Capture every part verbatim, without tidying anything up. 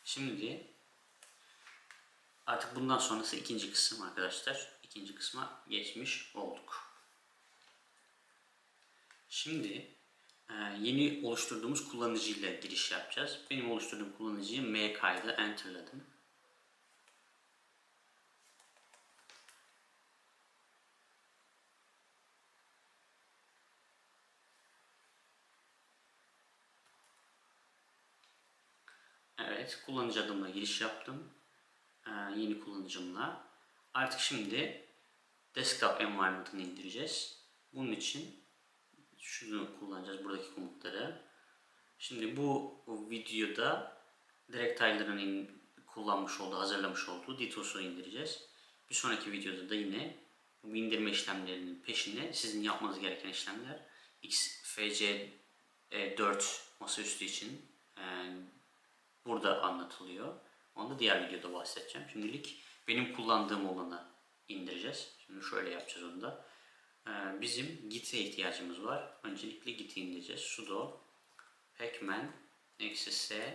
Şimdi artık bundan sonrası ikinci kısım arkadaşlar. İkinci kısma geçmiş olduk. Şimdi yeni oluşturduğumuz kullanıcıyla giriş yapacağız. Benim oluşturduğum kullanıcıyı M K'ydı. Enter'ladım. Evet, kullanıcı adımla giriş yaptım. Ee, yeni kullanıcımla. Artık şimdi desktop environment'ını indireceğiz. Bunun için şunu kullanacağız, buradaki komutları. Şimdi bu videoda Directile'ların kullanmış olduğu, hazırlamış olduğu DTOS'u indireceğiz. Bir sonraki videoda da yine bu indirme işlemlerinin peşine sizin yapmanız gereken işlemler X F C dört masaüstü için yani burada anlatılıyor. Onu da diğer videoda bahsedeceğim. Şimdilik benim kullandığım olanı indireceğiz. Şimdi şöyle yapacağız onu da. Ee, bizim Git'e ihtiyacımız var. Öncelikle Git'i indireceğiz. Sudo pacman eksi s.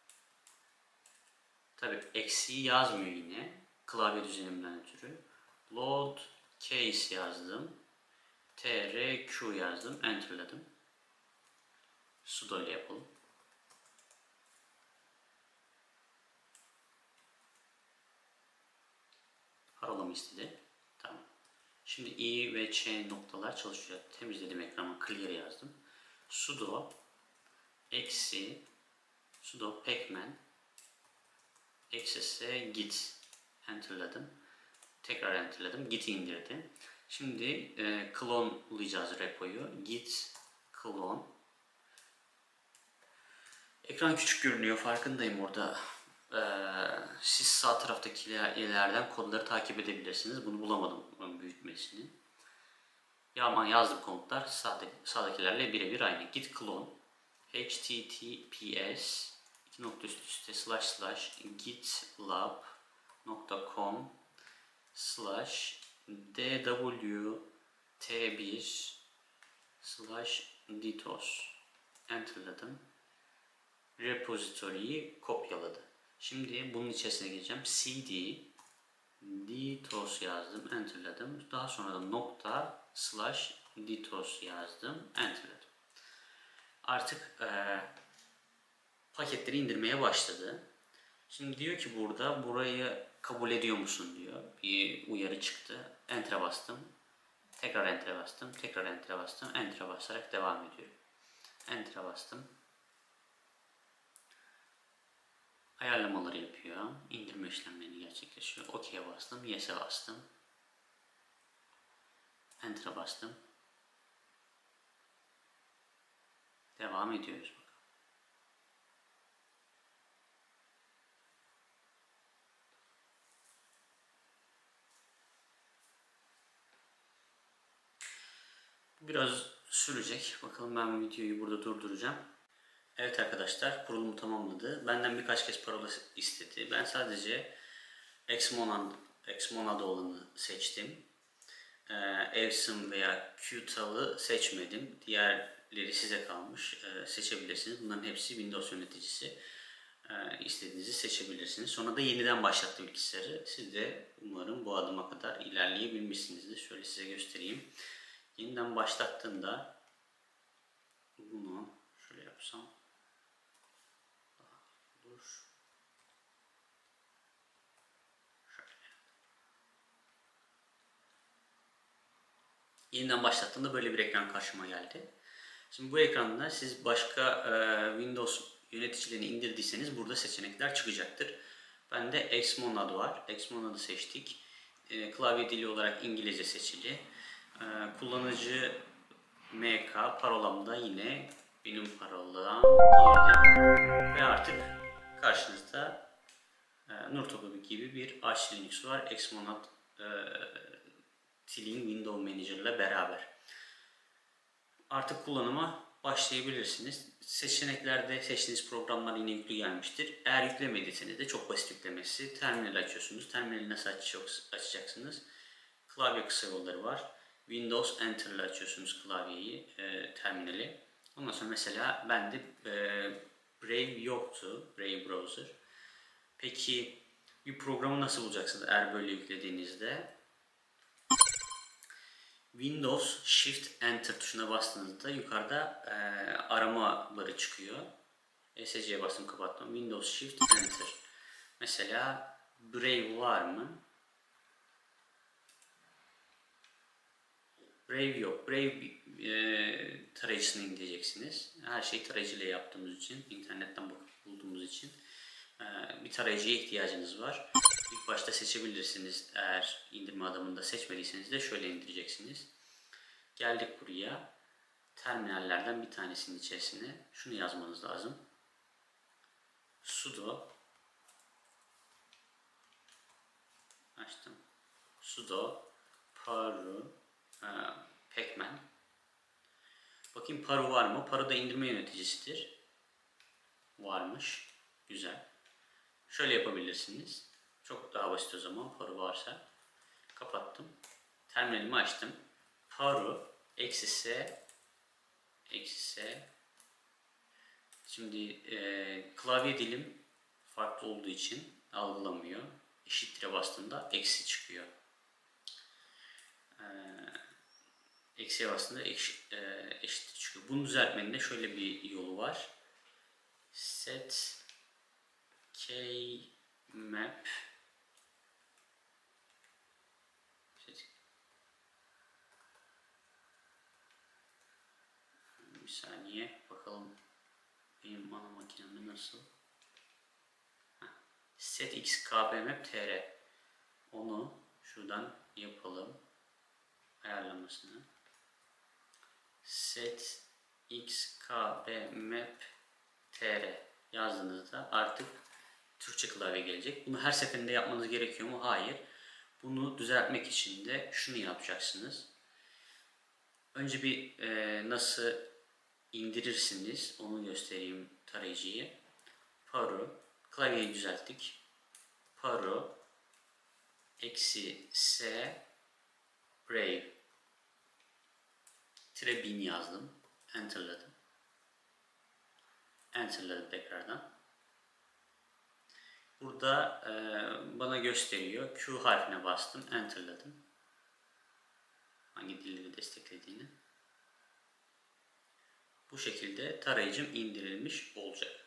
Tabi eksiği yazmıyor yine. Klavye düzenimden ötürü. Load case yazdım. trq yazdım. Enter'ladım. Sudo ile yapalım. Parolamı istedi. Tamam. Şimdi i ve ç noktalar çalışıyor. Temizledim ekranı. Clear yazdım. Sudo eksi sudo pacman eksi s git. Enter'ladım. Tekrar enter'ladım. Git'i indirdi. Şimdi e, clone'layacağız repoyu. Git clone. Ekran küçük görünüyor. Farkındayım orada. Ee, siz sağ taraftaki yerlerden kodları takip edebilirsiniz. Bunu bulamadım büyütmesini. Ya ama yazdım komutlar sağdaki, sağdakilerle birebir aynı. Git clone https iki nokta üst üste slash slash gitlab nokta com slash dwt bir slash dtos. Enter'ladım. Repository'yi kopyaladı. Şimdi bunun içerisine gireceğim. cd dtos yazdım. Enter'ladım. Daha sonra da nokta slash dtos yazdım. Enter'ladım. Artık e, paketleri indirmeye başladı. Şimdi diyor ki burada burayı kabul ediyor musun diyor. Bir uyarı çıktı. Enter'e bastım. Tekrar Enter'e bastım. Tekrar Enter'e bastım. Enter'e basarak devam ediyorum. Enter'e bastım. Ayarlamaları yapıyor. İndirme işlemlerini gerçekleşiyor. OK'ye bastım. Yes'e bastım. Enter'a bastım. Devam ediyoruz. Biraz sürecek. Bakalım, ben videoyu burada durduracağım. Evet arkadaşlar, kurulumu tamamladı. Benden birkaç kez parola istedi. Ben sadece Xmonad, Xmonad olanı seçtim. Ee, Evsim veya Qtal'ı seçmedim. Diğerleri size kalmış. Ee, seçebilirsiniz. Bunların hepsi Windows yöneticisi. Ee, istediğinizi seçebilirsiniz. Sonra da yeniden başlattı bilgisayarı. Siz de umarım bu adıma kadar ilerleyebilmişsinizdir. Şöyle size göstereyim. Yeniden başlattığında bunu şöyle yapsam olur. Şöyle. Yeniden başlattığımda böyle bir ekran karşıma geldi. Şimdi bu ekranda siz başka e, Windows yöneticilerini indirdiyseniz burada seçenekler çıkacaktır. Bende Xmonad var. Xmonad'ı seçtik. E, klavye dili olarak İngilizce seçili. E, kullanıcı M K, parolamda yine benim parolam girdim. Ve artık karşınızda e, Nurtopu gibi bir Arch Linux var. Xmonad e, Tilling Window Manager ile beraber. Artık kullanıma başlayabilirsiniz. Seçeneklerde seçtiğiniz programlar yine yüklü gelmiştir. Eğer yüklemediyseniz de çok basit yüklemesi. Terminal açıyorsunuz. Terminali nasıl açacaksınız? Klavye kısa yolları var. Windows Enter ile açıyorsunuz klavyeyi, e, terminali. Ondan sonra mesela bende e, Brave yoktu, Brave Browser. Peki bir programı nasıl bulacaksınız eğer böyle yüklediğinizde? Windows Shift Enter tuşuna bastığınızda yukarıda e, aramaları çıkıyor. E S C'ye bastım, kapattım. Windows Shift Enter. Mesela Brave var mı? Brave yok. Brave e, tarayıcısını indireceksiniz. Her şeyi tarayıcıyla yaptığımız için, internetten bakıp bulduğumuz için e, bir tarayıcıya ihtiyacınız var. İlk başta seçebilirsiniz. Eğer indirme adamında seçmediyseniz de şöyle indireceksiniz. Geldik buraya. Terminallerden bir tanesinin içerisine şunu yazmanız lazım. Sudo açtım. Sudo paru e, pacman. Bakayım paru var mı? Paru da indirme yöneticisidir. Varmış. Güzel. Şöyle yapabilirsiniz. Çok daha basit o zaman paru varsa. Kapattım. Terminalimi açtım. Paru eksi s eksi s. Şimdi e, klavye dilim farklı olduğu için algılamıyor. Eşittir'e bastığında eksi çıkıyor. E, eksiye bastığında eşit, e, eşittir çıkıyor. Bunu düzeltmenin de şöyle bir yolu var. Set keymap bir saniye bakalım benim ana makinemde nasıl. Set x kbmap tr. Onu şuradan yapalım ayarlamasını. Set x kbmap tr yazdığınızda artık Türkçe klavye gelecek. Bunu her seferinde yapmanız gerekiyor mu? Hayır. Bunu düzeltmek için de şunu yapacaksınız. Önce bir e, nasıl indirirsiniz onu göstereyim tarayıcıyı. Paru, klavyeyi düzelttik. Paru eksi s brave tire bin yazdım. Enter'ladım. Enter'ladım tekrardan. Burada e, bana gösteriyor. Q harfine bastım. Enter'ladım. Hangi dilleri desteklediğini. Bu şekilde tarayıcım indirilmiş olacak.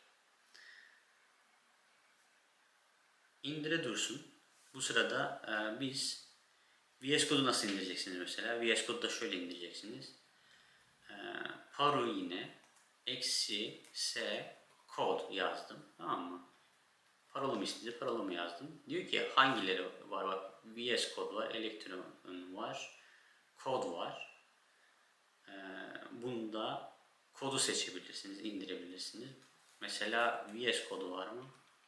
İndire dursun. Bu sırada e, biz V S Code'u nasıl indireceksiniz mesela? V S Code'u da şöyle indireceksiniz. E, Paru yine eksi s code yazdım. Tamam mı? Parolum istedi. Parolumu yazdım. Diyor ki hangileri var? Bak V S Code var. Electron var. Code var. E, bunda kodu seçebilirsiniz. indirebilirsiniz. Mesela V S Code'u var mı?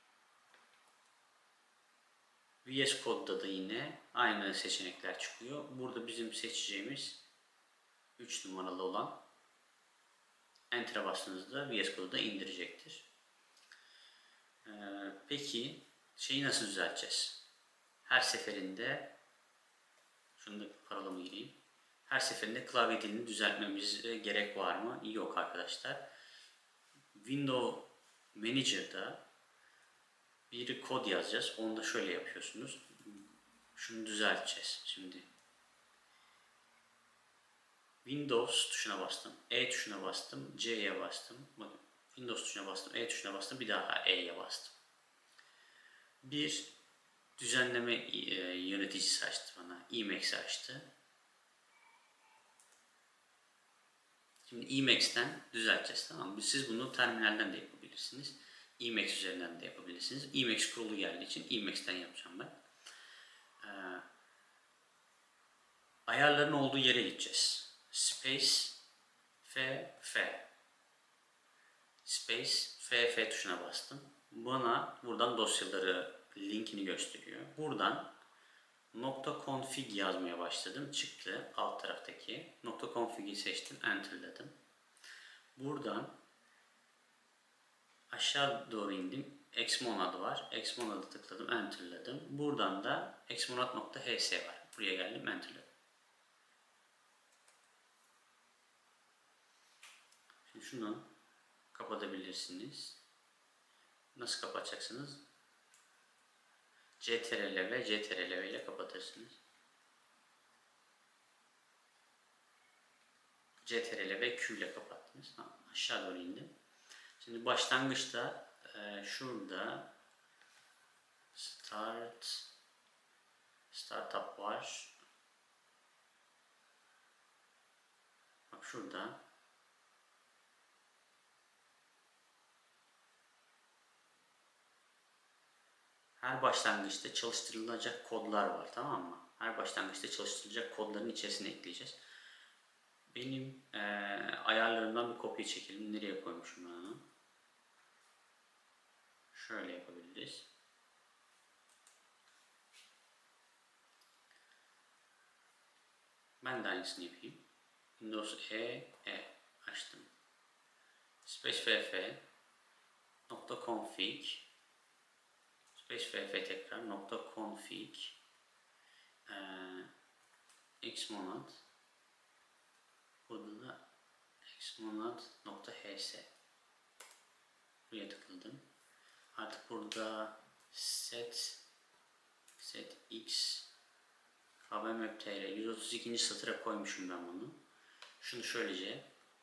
V S Code'da da yine aynı seçenekler çıkıyor. Burada bizim seçeceğimiz üç numaralı olan Enter'a bastığınızda V S Code'u da indirecektir. Ee, peki şeyi nasıl düzelteceğiz? Her seferinde şunu da paralama gireyim. Her seferinde klavye dilini düzeltmemize gerek var mı? Yok arkadaşlar. Windows Manager'da bir kod yazacağız. Onu da şöyle yapıyorsunuz. Şunu düzelteceğiz. Şimdi Windows tuşuna bastım. E tuşuna bastım. C'ye bastım. Bakın Windows tuşuna bastım. E tuşuna bastım. Bir daha E'ye bastım. Bir düzenleme yöneticisi açtı bana. Emacs'i açtı. Şimdi Emacs'ten düzelteceğiz. Tamam mı? Siz bunu terminalden de yapabilirsiniz. Emacs üzerinden de yapabilirsiniz. Emacs kurulu geldiği için Emacs'ten yapacağım ben. Ee, ayarların olduğu yere gideceğiz. Space F F Space F F tuşuna bastım. Bana buradan dosyaları linkini gösteriyor. Buradan nokta config yazmaya başladım. Çıktı alt taraftaki. Nokta config'i seçtim. Enter'ladım. Buradan aşağı doğru indim. Xmonad var. Xmonad'ı tıkladım. Enter'ladım. Buradan da xmonad.hs var. Buraya geldim. Enter'ladım. Şimdi şunu kapatabilirsiniz. Nasıl kapatacaksınız? Ctrl ve Ctrl ile kapatırsınız. Ctrl ve Q ile kapattınız. Tamam, aşağı doğru indi. Şimdi başlangıçta e, şurada Start Startup var. Bak şurada her başlangıçta çalıştırılacak kodlar var, tamam mı? Her başlangıçta çalıştırılacak kodların içerisine ekleyeceğiz. Benim e, ayarlarımdan bir kopya çekelim. Nereye koymuşum ben onu? Şöyle yapabiliriz. Ben de aynısını yapayım. Windows E, E açtım. Space ff nokta config space ff tekrar nokta config ee, xmonad, burada da xmonad nokta hs. Buraya tıkladım. Artık burada set set x kbmap.tr yüz otuz ikinci satıra koymuşum ben bunu. Şunu şöylece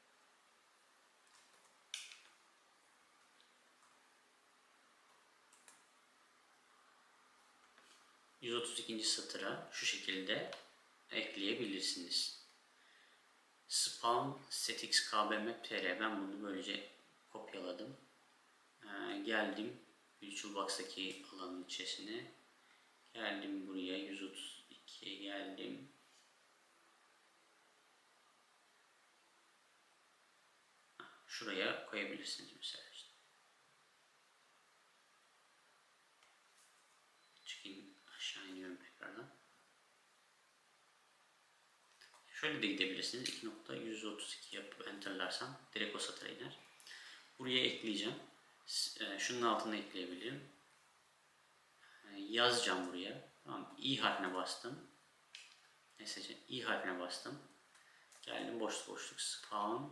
yüz otuz ikinci satıra şu şekilde ekleyebilirsiniz. Spawn setx kbmap.tr, ben bunu böylece kopyaladım. Ee, geldim VirtualBox'taki alanın içerisine. Geldim buraya yüz otuz ikiye geldim. Şuraya koyabilirsiniz mesela işte. Çıkayım, aşağı iniyorum tekrardan. Şöyle de gidebilirsiniz. iki nokta yüz otuz iki yapıp enterlarsam direkt o satıra iner. Buraya ekleyeceğim. Şunun altına ekleyebilirim. Yazacağım buraya. Tamam. i harfine bastım. Neyse, i harfine bastım. Geldim boşluk boşluk spawn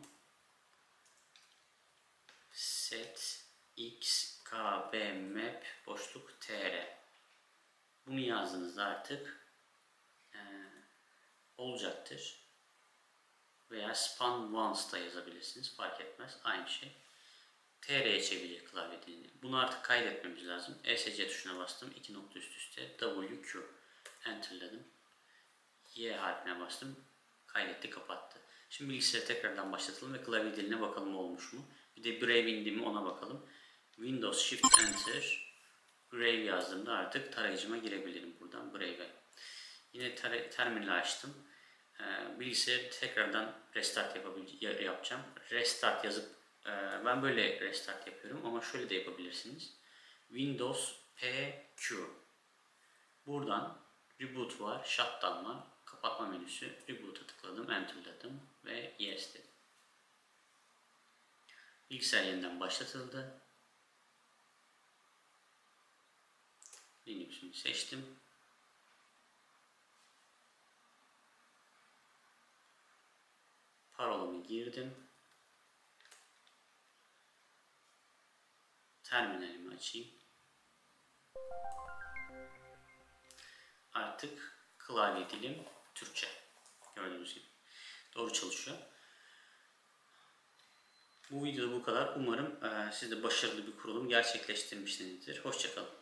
set x kbmap boşluk tr. Bunu yazdığınızda artık e, olacaktır. Veya span once da yazabilirsiniz. Fark etmez. Aynı şey. tr'ye çevirecek klavye dilini. Bunu artık kaydetmemiz lazım. esc tuşuna bastım. iki nokta üst üste wq. Enterladım. Y harfine bastım. Kaydetti, kapattı. Şimdi bilgisayarı tekrardan başlatalım ve klavye diline bakalım olmuş mu? Bir de Brave indi mi ona bakalım. Windows Shift Enter Brave yazdığımda artık tarayıcıma girebilirim buradan Brave'e. Yine terminali açtım. Ee, bilgisayarı tekrardan restart yapacağım. Restart yazıp e, ben böyle restart yapıyorum ama şöyle de yapabilirsiniz. Windows P Q. Buradan Reboot var, Shutdown var. Kapatma menüsü. Reboot'a tıkladım, enterladım ve yes dedim. Bilgisayar yeniden başlatıldı. Linux'unu seçtim. Parolamı girdim. Terminalimi açayım. Artık klavye dilim Türkçe. Gördüğünüz gibi. Doğru çalışıyor. Bu videoda bu kadar. Umarım e, siz de başarılı bir kurulum gerçekleştirmişsinizdir. Hoşça kalın.